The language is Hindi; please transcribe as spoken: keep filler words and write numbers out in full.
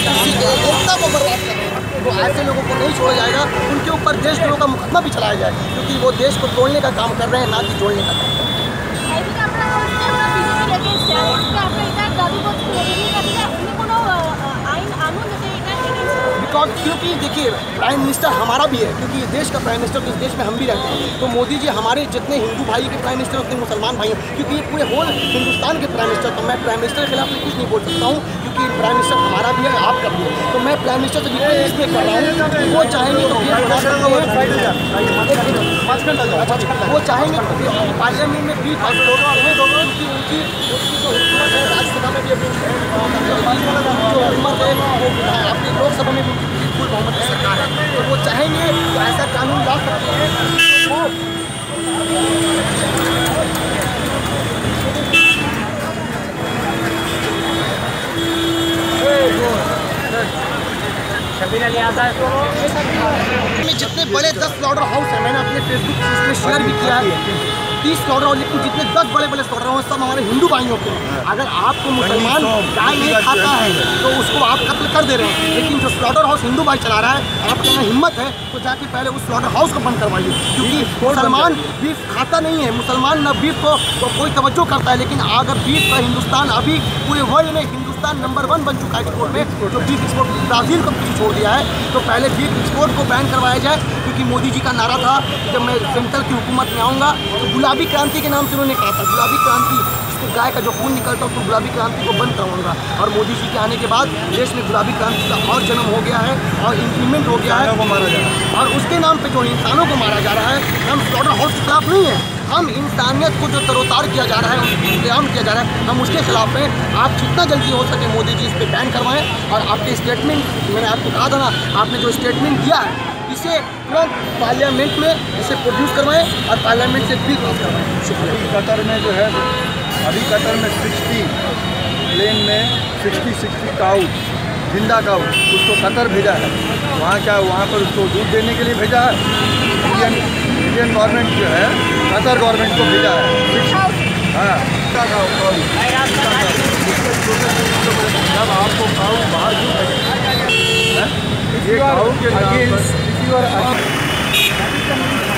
एकता को बर्बाद कर रहे हैं। तो ऐसे लोगों को नहीं छोड़ा जाएगा, उनके ऊपर देशद्रोह का मुकदमा भी चलाया जाए, क्योंकि वो देश को तोड़ने का काम कर रहे हैं, ना कि जोड़ने का काम। क्योंकि देखिए प्राइम मिनिस्टर हमारा भी है, क्योंकि ये देश का प्राइम मिनिस्टर तो इस देश में हम भी रहते हैं। तो मोदी जी हमारे जितने हिंदू भाई के प्राइम मिनिस्टर उतने मुसलमान भाई हैं, क्योंकि ये पूरे होल हिंदुस्तान के प्राइम मिनिस्टर। तो मैं प्राइम मिनिस्टर के खिलाफ कुछ नहीं बोल सकता हूँ, क्योंकि प्राइम मिनिस्टर हमारा भी है, आपका भी है। तो मैं प्राइम मिनिस्टर से रिक्वेस्ट इसलिए कर रहा हूँ, वो चाहेंगे तो वो चाहेंगे पार्लियामेंट में भी उनकी उनकी राज्यसभा में भी जो हुकूमत है वो अपनी लोकसभा में भी फुल बहुमत की सरकार है। तो वो चाहेंगे तो ऐसा कानून ला सकते हैं। जितने बड़े दस स्लॉटर हाउस है, मैंने अपने फेसबुक पे शेयर भी किया है, तीस स्लॉटर हाउस जितने दस बड़े बड़े स्लॉटर हाउस सब हमारे हिंदू भाइयों के हैं। अगर आपको मुसलमान गाय नहीं खाता है तो उसको आप कत्ल कर दे रहे हैं, लेकिन जो स्लॉटर हाउस हिंदू भाई चला रहा है, आपके यहाँ हिम्मत है तो जाके पहले उस स्लॉटर हाउस को बंद करवाइए, क्योंकि मुसलमान बीफ खाता नहीं है। मुसलमान न बीफ को तो कोई तवज्जो करता है, लेकिन अगर बीफ का हिंदुस्तान अभी पूरे वर्ल्ड में हिंदुस्तान नंबर वन बन चुका है एक्सपोर्ट में, जो बीफ एक्सपोर्ट ब्राज़ील को पीछे छोड़ दिया है। तो पहले बीफ एक्सपोर्ट को बैन करवाया जाए, क्योंकि मोदी जी का नारा था जब मैं सेंट्रल की हुकूमत में आऊँगा तो गुलाबी क्रांति के नाम से उन्होंने कहा था, गुलाबी क्रांति जिसको गाय का जो खून निकलता है उसको गुलाबी क्रांति को बंद कराऊंगा। और मोदी जी के आने के बाद देश में गुलाबी क्रांति का और जन्म हो गया है और इम्प्लीमेंट हो गया है, वो मारा जा रहा है। और उसके नाम पे जो इंसानों को मारा जा रहा है, हम स्लॉटर हाउस के खिलाफ नहीं है, हम इंसानियत को जो तरोतार किया जा रहा है, इंतजाम किया जा रहा है, हम उसके खिलाफ हैं। आप जितना जल्दी हो सके मोदी जी इस पर बैन करवाएं, और आपके स्टेटमेंट मैंने आपको कहा था ना, आपने जो स्टेटमेंट दिया है इसे तुरंत पार्लियामेंट में इसे प्रोड्यूस करवाएं और पार्लियामेंट से बिल पास करवाएं। शुक्रिया। कतर में जो है अभी कतर में सिक्सटी प्लेन में सिक्सटी सिक्सटी काऊ जिंदा काऊ उसको कतर भेजा है। वहाँ क्या वहाँ पर उसको दूध देने के लिए भेजा है। इंडियन इंडियन गवर्नमेंट जो है कतर गवर्नमेंट को भेजा है। हाँ जब आपको काऊ बाहर ये काऊ के अगेंस्ट